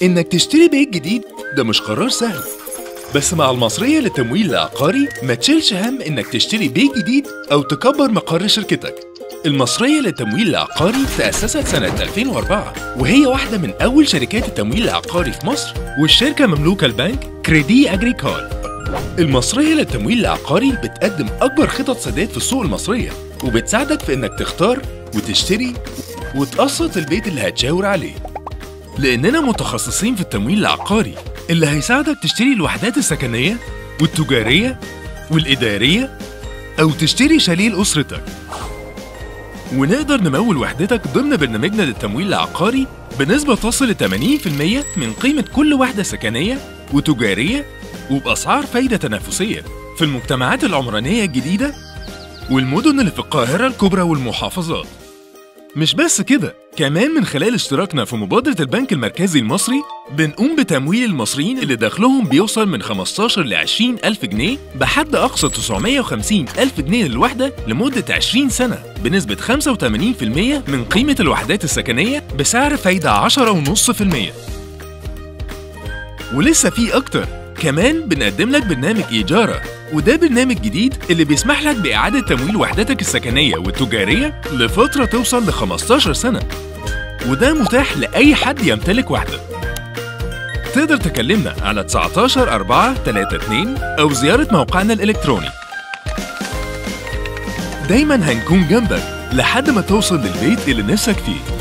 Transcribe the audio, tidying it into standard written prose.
إنك تشتري بيت جديد ده مش قرار سهل، بس مع المصرية للتمويل العقاري ما تشيلش هم إنك تشتري بيت جديد أو تكبر مقر شركتك. المصرية للتمويل العقاري تأسست سنة 2004 وهي واحدة من أول شركات التمويل العقاري في مصر، والشركة مملوكة البنك كريدي أجريكول. المصرية للتمويل العقاري بتقدم أكبر خطط سداد في السوق المصرية، وبتساعدك في إنك تختار وتشتري وتقسط البيت اللي هتشاور عليه. لأننا متخصصين في التمويل العقاري اللي هيساعدك تشتري الوحدات السكنية والتجارية والإدارية أو تشتري شاليه لأسرتك. ونقدر نمول وحدتك ضمن برنامجنا للتمويل العقاري بنسبة تصل ل 80% من قيمة كل وحدة سكنية وتجارية، وبأسعار فايدة تنافسية في المجتمعات العمرانية الجديدة والمدن اللي في القاهرة الكبرى والمحافظات. مش بس كده، كمان من خلال اشتراكنا في مبادرة البنك المركزي المصري بنقوم بتمويل المصريين اللي دخلهم بيوصل من 15 ل 20 ألف جنيه بحد أقصى 950 ألف جنيه للوحدة لمدة 20 سنة بنسبة 85% من قيمة الوحدات السكنية بسعر فايدة 10.5%. ولسه في أكتر، كمان بنقدم لك برنامج إيجارة، وده برنامج جديد اللي بيسمح لك بإعادة تمويل وحدتك السكنية والتجارية لفترة توصل ل 15 سنة، وده متاح لأي حد يمتلك وحدة. تقدر تكلمنا على 19-4-32 أو زيارة موقعنا الإلكتروني. دايماً هنكون جنبك لحد ما توصل للبيت اللي نفسك فيه.